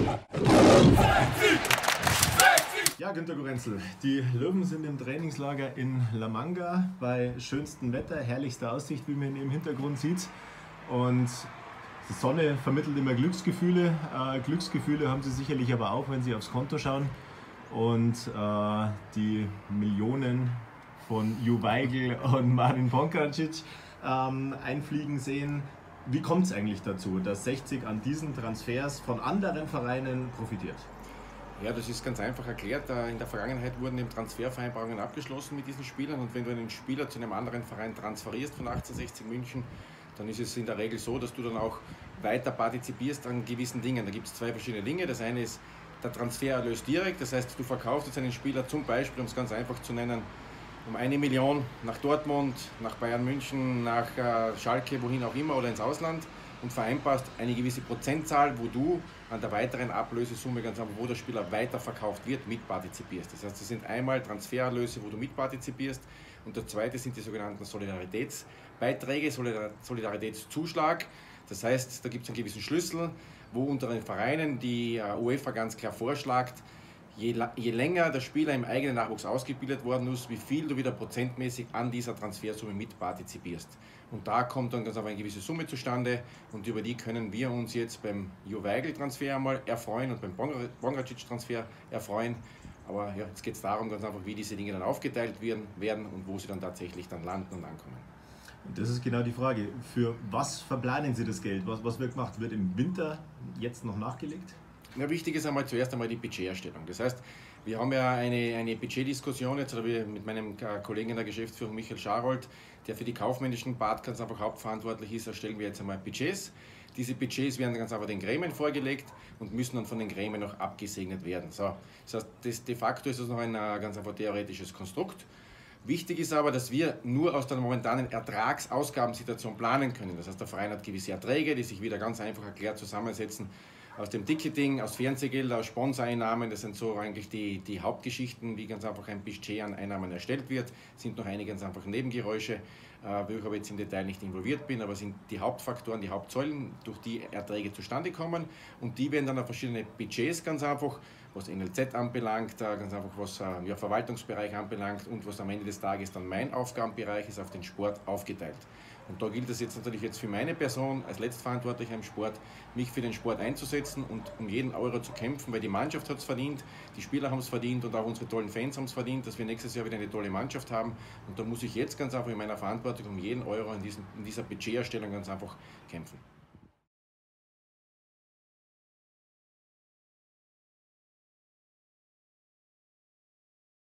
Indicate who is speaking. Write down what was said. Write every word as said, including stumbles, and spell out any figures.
Speaker 1: Ja, Günter Gorenzel, die Löwen sind im Trainingslager in La Manga bei schönstem Wetter, herrlichster Aussicht, wie man im Hintergrund sieht. Und die Sonne vermittelt immer Glücksgefühle. Äh, Glücksgefühle haben sie sicherlich aber auch, wenn sie aufs Konto schauen und äh, die Millionen von Ju Weigl und Marin Pongracic ähm, einfliegen sehen. Wie kommt es eigentlich dazu, dass sechzig an diesen Transfers von anderen Vereinen profitiert?
Speaker 2: Ja, das ist ganz einfach erklärt. In der Vergangenheit wurden eben Transfervereinbarungen abgeschlossen mit diesen Spielern, und wenn du einen Spieler zu einem anderen Verein transferierst von achtzehnhundertsechzig München, dann ist es in der Regel so, dass du dann auch weiter partizipierst an gewissen Dingen. Da gibt es zwei verschiedene Dinge. Das eine ist der Transfererlös direkt, das heißt, du verkaufst jetzt einen Spieler zum Beispiel, um es ganz einfach zu nennen, um eine Million nach Dortmund, nach Bayern München, nach Schalke, wohin auch immer, oder ins Ausland, und vereinbarst eine gewisse Prozentzahl, wo du an der weiteren Ablösesumme, ganz einfach, wo der Spieler weiterverkauft wird, mitpartizipierst. Das heißt, das sind einmal Transfererlöse, wo du mitpartizipierst, und der zweite sind die sogenannten Solidaritätsbeiträge, Solidaritätszuschlag. Das heißt, da gibt es einen gewissen Schlüssel, wo unter den Vereinen die UEFA ganz klar vorschlägt, Je, je länger der Spieler im eigenen Nachwuchs ausgebildet worden ist, wie viel du wieder prozentmäßig an dieser Transfersumme mitpartizipierst. Und da kommt dann ganz einfach eine gewisse Summe zustande, und über die können wir uns jetzt beim Ju Weigl-Transfer einmal erfreuen und beim Pongracic-Transfer erfreuen. Aber ja, jetzt geht es darum, ganz einfach, wie diese Dinge dann aufgeteilt werden, werden und wo sie dann tatsächlich dann landen und ankommen.
Speaker 1: Und das ist genau die Frage. Für was verplanen Sie das Geld? Was, was wird gemacht? Wird im Winter jetzt noch nachgelegt?
Speaker 2: Ja, wichtig ist einmal zuerst einmal die Budgeterstellung. Das heißt, wir haben ja eine, eine Budgetdiskussion jetzt, oder wir mit meinem Kollegen in der Geschäftsführung Michael Scharold, der für die kaufmännischen Part ganz einfach hauptverantwortlich ist, erstellen wir jetzt einmal Budgets. Diese Budgets werden ganz einfach den Gremien vorgelegt und müssen dann von den Gremien noch abgesegnet werden. So, das heißt, das, de facto ist das noch ein ganz einfach theoretisches Konstrukt. Wichtig ist aber, dass wir nur aus der momentanen Ertragsausgabensituation planen können. Das heißt, der Verein hat gewisse Erträge, die sich wieder ganz einfach erklärt zusammensetzen aus dem Ticketing, aus Fernsehgelder, aus Sponsoreinnahmen. Das sind so eigentlich die, die Hauptgeschichten, wie ganz einfach ein Budget an Einnahmen erstellt wird. Es sind noch einige ganz einfach Nebengeräusche, äh, wo ich aber jetzt im Detail nicht involviert bin, aber es sind die Hauptfaktoren, die Hauptsäulen, durch die Erträge zustande kommen, und die werden dann auf verschiedene Budgets ganz einfach, was N L Z anbelangt, ganz einfach was ja, Verwaltungsbereich anbelangt, und was am Ende des Tages dann mein Aufgabenbereich ist, auf den Sport aufgeteilt. Und da gilt es jetzt natürlich jetzt für meine Person als Letztverantwortlicher im Sport, mich für den Sport einzusetzen und um jeden Euro zu kämpfen, weil die Mannschaft hat es verdient, die Spieler haben es verdient und auch unsere tollen Fans haben es verdient, dass wir nächstes Jahr wieder eine tolle Mannschaft haben. Und da muss ich jetzt ganz einfach in meiner Verantwortung um jeden Euro in, diesem, in dieser Budgeterstellung ganz einfach kämpfen.